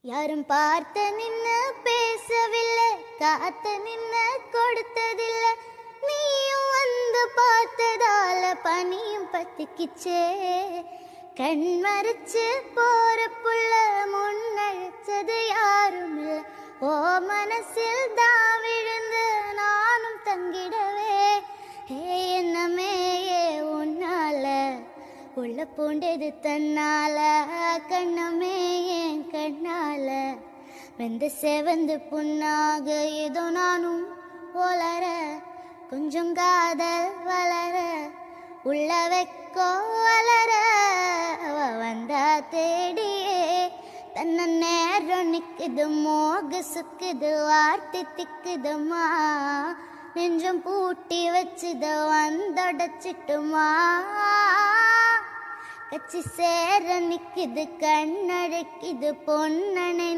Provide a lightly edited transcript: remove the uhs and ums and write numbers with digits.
யாரும் பார்த்து நின்னு பேசவில்லை, காத்து நின்னு கொடுத்ததில்லை. நீயும் வந்து பார்த்ததால பனியும் பத்திக்கிச்சே. கண் மறைச்சு போற புள்ள முன்னழைச்சது யாரும் இல்லை. ஓ மனசில் தான் விழுந்து நானும் தங்கிடவே. என்னமே உன்னால உள்ள பூண்டது தன்னால. கண்ணமே என் கண்ணால வெந்து செவந்து புண்ணாக ஏதோ நானும் வளர. கொஞ்சம் காதல் வளர உள்ள வைக்கோ வளர. வந்தா தேடியே தன்ன நேரம் நிக்குது, மோக சுக்குது, வார்த்தை திக்குதுமா. நெஞ்சம் பூட்டி வச்சுத வந்தொடச்சிட்டுமா. கச்சி சேர நிக்குது, கண்ணடைக்குது பொன்னனை.